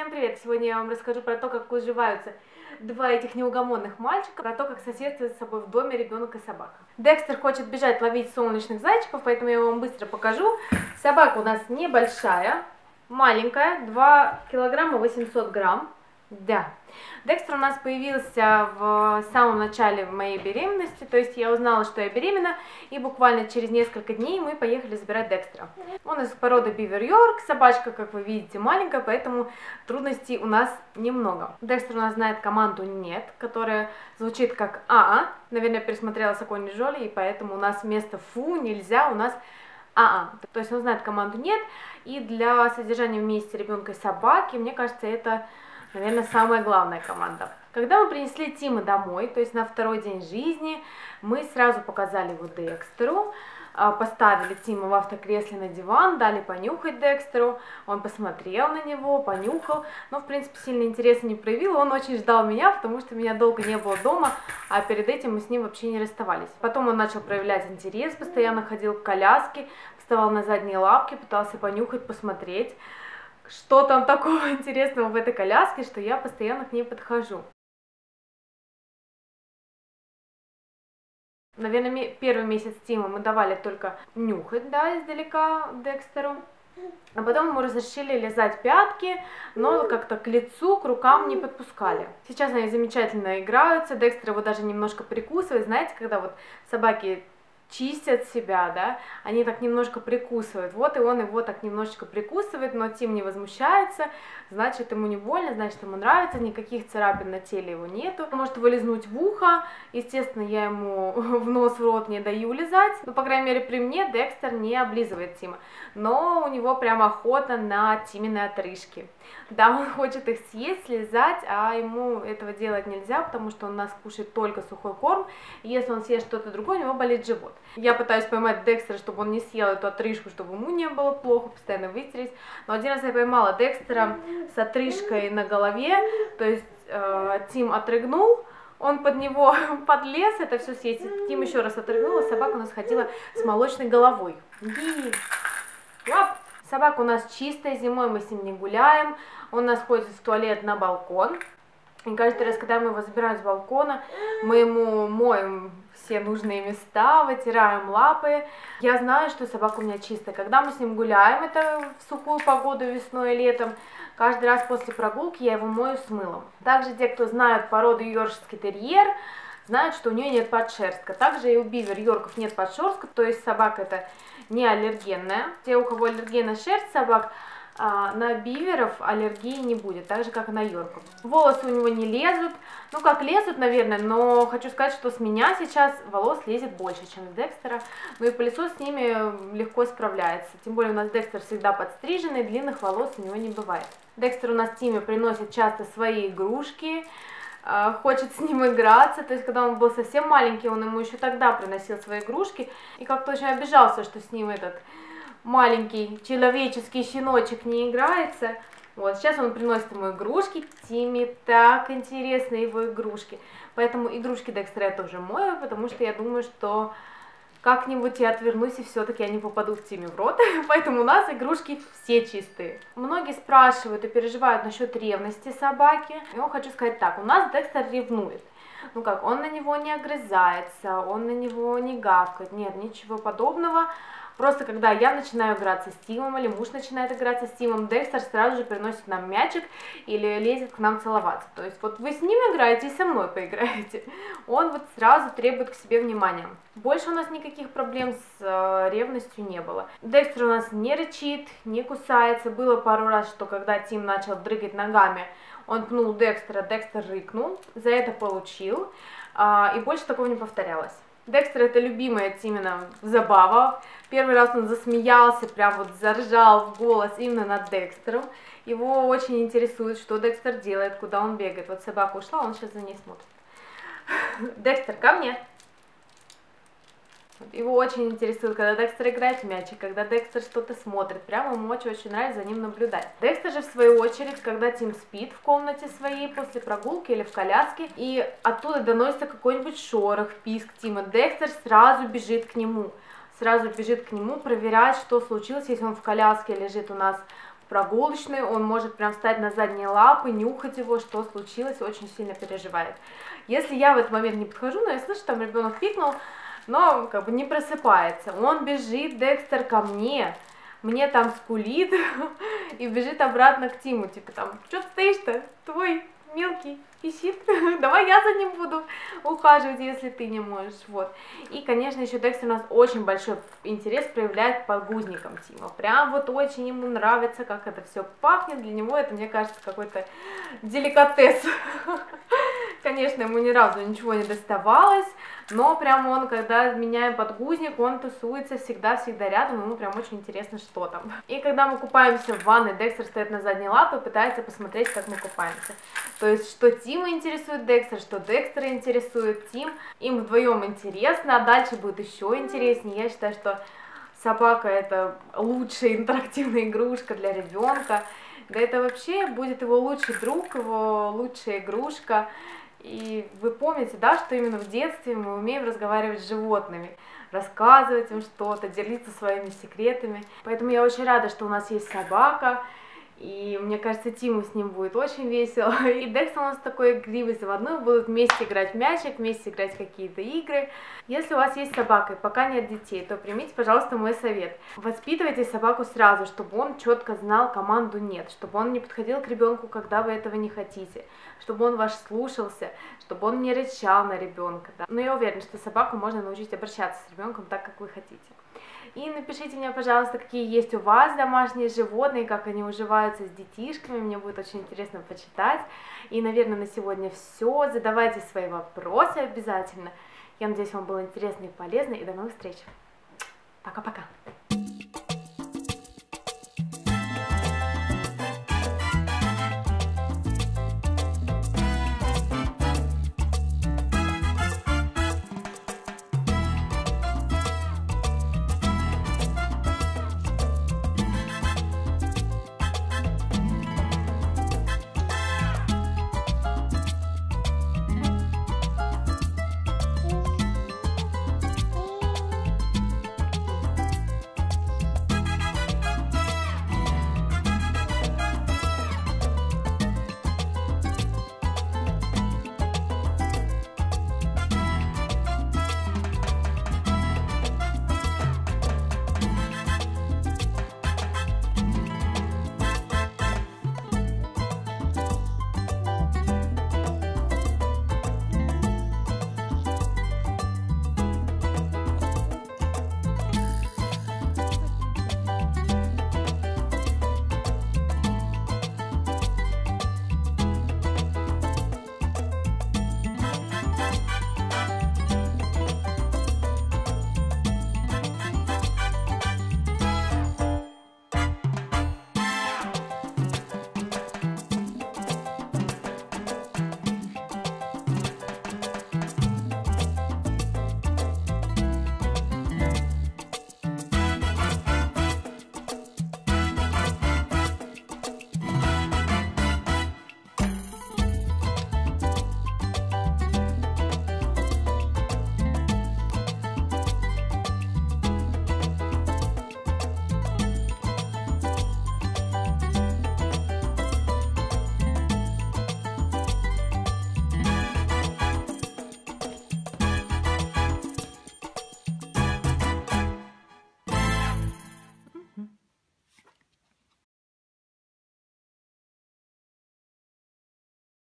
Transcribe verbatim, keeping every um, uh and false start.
Всем привет! Сегодня я вам расскажу про то, как уживаются два этих неугомонных мальчика, про то, как соседствуют с собой в доме ребенок и собака. Декстер хочет бежать ловить солнечных зайчиков, поэтому я вам быстро покажу. Собака у нас небольшая, маленькая, два килограмма восемьсот грамм. Да. Декстер у нас появился в самом начале моей беременности, то есть я узнала, что я беременна, и буквально через несколько дней мы поехали забирать Декстера. Он из породы Бивер Йорк, собачка, как вы видите, маленькая, поэтому трудностей у нас немного. Декстер у нас знает команду «нет», которая звучит как «а-а». Наверное, пересмотрела «Сакони Жоли», и поэтому у нас вместо «фу» нельзя, у нас «а-а». То есть он знает команду «нет», и для содержания вместе ребенка и собаки, мне кажется, это... наверное, самая главная команда. Когда мы принесли Тима домой, то есть на второй день жизни, мы сразу показали его Декстеру, поставили Тима в автокресле на диван, дали понюхать Декстеру, он посмотрел на него, понюхал, но, в принципе, сильно интереса не проявил, он очень ждал меня, потому что меня долго не было дома, а перед этим мы с ним вообще не расставались. Потом он начал проявлять интерес, постоянно ходил к коляске, вставал на задние лапки, пытался понюхать, посмотреть, что там такого интересного в этой коляске, что я постоянно к ней подхожу. Наверное, первый месяц Тима мы давали только нюхать, да, издалека Декстеру. А потом ему разрешили лизать пятки, но как-то к лицу, к рукам не подпускали. Сейчас они замечательно играются, Декстер его даже немножко прикусывает. Знаете, когда вот собаки чистят себя, да, они так немножко прикусывают, вот и он его так немножечко прикусывает, но Тим не возмущается, значит ему не больно, значит ему нравится, никаких царапин на теле его нету. Он может его лизнуть в ухо, естественно, я ему в нос, в рот не даю лизать, но, по крайней мере, при мне Декстер не облизывает Тима, но у него прям охота на Тимины отрыжки. Да, он хочет их съесть, слезать, а ему этого делать нельзя, потому что он у нас кушает только сухой корм, и если он съест что-то другое, у него болит живот. Я пытаюсь поймать Декстера, чтобы он не съел эту отрыжку, чтобы ему не было плохо, постоянно вытереть, но один раз я поймала Декстера с отрыжкой на голове, то есть э, Тим отрыгнул, он под него подлез, это все съесть, Тим еще раз отрыгнул, а собака у нас ходила с молочной головой. Собака у нас чистая, зимой мы с ним не гуляем, он у нас ходит в туалет на балкон. И каждый раз, когда мы его забираем с балкона, мы ему моем все нужные места, вытираем лапы. Я знаю, что собака у меня чистая. Когда мы с ним гуляем, это в сухую погоду весной и летом, каждый раз после прогулки я его мою с мылом. Также те, кто знают породу йоркширский терьер, знают, что у нее нет подшерстка. Также и у Бивер Йорков нет подшерстка, то есть собака это не аллергенная. Те, у кого аллергенная шерсть собак, А, на биверов аллергии не будет, так же как и на йорков. Волосы у него не лезут, ну как лезут, наверное, но хочу сказать, что с меня сейчас волос лезет больше, чем с Декстера, ну и пылесос с ними легко справляется, тем более у нас Декстер всегда подстриженный, длинных волос у него не бывает. Декстер у нас Тиме приносит часто свои игрушки, хочет с ним играться, то есть когда он был совсем маленький, он ему еще тогда приносил свои игрушки и как-то очень обижался, что с ним этот маленький человеческий щеночек не играется. Вот, сейчас он приносит ему игрушки, Тиме так интересны его игрушки, поэтому игрушки Декстера я тоже мою, потому что я думаю, что как-нибудь я отвернусь и все-таки они попадут Тиме в рот, поэтому у нас игрушки все чистые. Многие спрашивают и переживают насчет ревности собаки, я хочу сказать так, у нас Декстер ревнует. Ну как, он на него не огрызается, он на него не гавкает, нет, ничего подобного. Просто когда я начинаю играться с Тимом, или муж начинает играться с Тимом, Декстер сразу же приносит нам мячик или лезет к нам целоваться. То есть вот вы с ним играете и со мной поиграете. Он вот сразу требует к себе внимания. Больше у нас никаких проблем с э, ревностью не было. Декстер у нас не рычит, не кусается. Было пару раз, что когда Тим начал дрыгать ногами, он пнул Декстера, Декстер рыкнул, за это получил, э, и больше такого не повторялось. Декстер это любимая Тимина забава. Первый раз он засмеялся, прям вот заржал в голос именно над Декстером. Его очень интересует, что Декстер делает, куда он бегает. Вот собака ушла, он сейчас за ней смотрит. Декстер, ко мне! Его очень интересует, когда Декстер играет в мячик, когда Декстер что-то смотрит, прямо ему очень-очень нравится за ним наблюдать. Декстер же, в свою очередь, когда Тим спит в комнате своей после прогулки или в коляске, и оттуда доносится какой-нибудь шорох, писк Тима, Декстер сразу бежит к нему, сразу бежит к нему, проверять, что случилось, если он в коляске лежит у нас прогулочную, он может прям встать на задние лапы, нюхать его, что случилось, очень сильно переживает. Если я в этот момент не подхожу, но я слышу, там ребенок пикнул, но как бы не просыпается, он бежит, Декстер, ко мне, мне там скулит и бежит обратно к Тиму, типа там, что ты стоишь-то, твой мелкий писит, давай я за ним буду ухаживать, если ты не можешь, вот. И, конечно, еще Декстер у нас очень большой интерес проявляет к подгузникам Тима, прям вот очень ему нравится, как это все пахнет, для него это, мне кажется, какой-то деликатес. Конечно, ему ни разу ничего не доставалось, но прям он, когда меняем подгузник, он тусуется всегда-всегда рядом, ему прям очень интересно, что там. И когда мы купаемся в ванной, Декстер стоит на задней лапе и пытается посмотреть, как мы купаемся. То есть, что Тима интересует Декстер, что Декстера интересует Тим, им вдвоем интересно, а дальше будет еще интереснее. Я считаю, что собака — это лучшая интерактивная игрушка для ребенка, да это вообще будет его лучший друг, его лучшая игрушка. И вы помните, да, что именно в детстве мы умеем разговаривать с животными, рассказывать им что-то, делиться своими секретами. Поэтому я очень рада, что у нас есть собака, и мне кажется, Тиму с ним будет очень весело. И Декстер у нас такой игривый, заводной, будут вместе играть в мячик, вместе играть в какие-то игры. Если у вас есть собака и пока нет детей, то примите, пожалуйста, мой совет. Воспитывайте собаку сразу, чтобы он четко знал команду «нет», чтобы он не подходил к ребенку, когда вы этого не хотите, чтобы он вас слушался, чтобы он не рычал на ребенка. Да? Но я уверена, что собаку можно научить обращаться с ребенком так, как вы хотите. И напишите мне, пожалуйста, какие есть у вас домашние животные, как они уживаются с детишками, мне будет очень интересно почитать. И, наверное, на сегодня все. Задавайте свои вопросы обязательно. Я надеюсь, вам было интересно и полезно, и до новых встреч. Пока-пока.